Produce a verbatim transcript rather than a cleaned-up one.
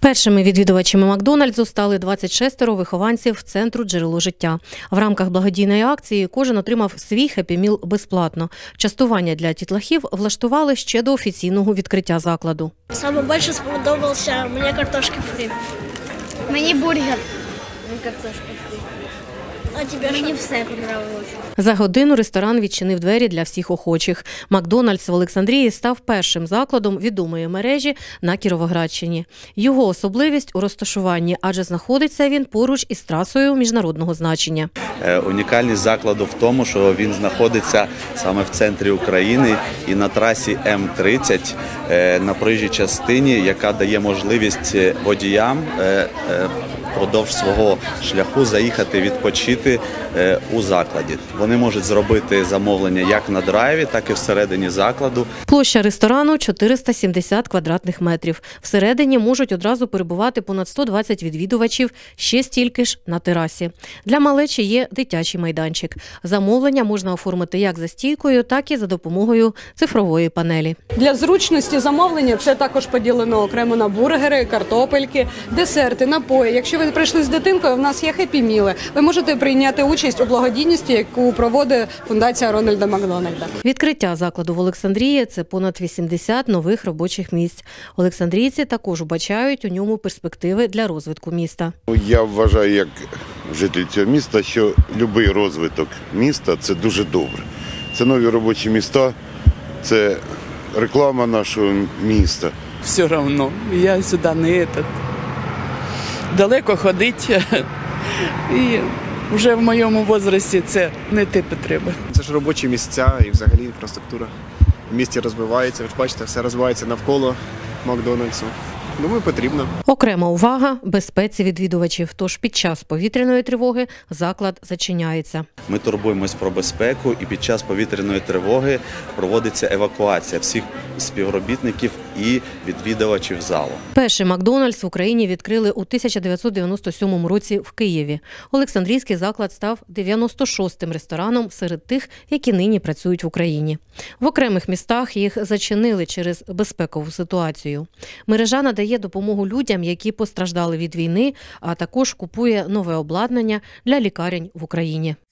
Першими відвідувачами Макдональдсу стали двадцять шестеро вихованців центру «Джерело життя». В рамках благодійної акції кожен отримав свій хеппі-міл безплатно. Частування для дітлахів влаштували ще до офіційного відкриття закладу. Саме більше сподобався мені картошки фрі. Мені бургер. Мені картошки фрі. А тебе мені все подобалося. За годину ресторан відчинив двері для всіх охочих. Макдональдс в Олександрії став першим закладом відомої мережі на Кіровоградщині. Його особливість у розташуванні, адже знаходиться він поруч із трасою міжнародного значення. Унікальність закладу в тому, що він знаходиться саме в центрі України і на трасі М тридцять, на проїжджій частині, яка дає можливість водіям впродовж свого шляху заїхати відпочити у закладі. Вони можуть зробити замовлення як на драйві, так і всередині закладу. Площа ресторану – чотириста сімдесят квадратних метрів. Всередині можуть одразу перебувати понад сто двадцять відвідувачів, ще стільки ж на терасі. Для малечі є дитячий майданчик. Замовлення можна оформити як за стійкою, так і за допомогою цифрової панелі. Для зручності замовлення це також поділено окремо на бургери, картопельки, десерти, напої. Якщо ви прийшли з дитинкою, в нас є хеппі-міли. Ви можете прийняти участь у благодійності, яку проводить фундація Рональда Макдональда. Відкриття закладу в Олександрії – це понад вісімдесят нових робочих місць. Олександрійці також вбачають у ньому перспективи для розвитку міста. Я вважаю, як житель цього міста, що будь-який розвиток міста – це дуже добре. Це нові робочі міста, це реклама нашого міста. Все одно, я сюди не этот. Далеко ходити, і вже в моєму віці це не те потреба. Це ж робочі місця і взагалі інфраструктура в місті розвивається. Ви ж бачите, все розвивається навколо Макдональдсу. Думаю, потрібно. Окрема увага – безпеці відвідувачів. Тож під час повітряної тривоги заклад зачиняється. Ми турбуємось про безпеку, і під час повітряної тривоги проводиться евакуація всіх співробітників і відвідувачів залу. Перший Макдональдс в Україні відкрили у тисяча дев'ятсот дев'яносто сьомому році в Києві. Олександрійський заклад став дев'яносто шостим рестораном серед тих, які нині працюють в Україні. В окремих містах їх зачинили через безпекову ситуацію. Мережа надає допомогу людям, які постраждали від війни, а також купує нове обладнання для лікарень в Україні.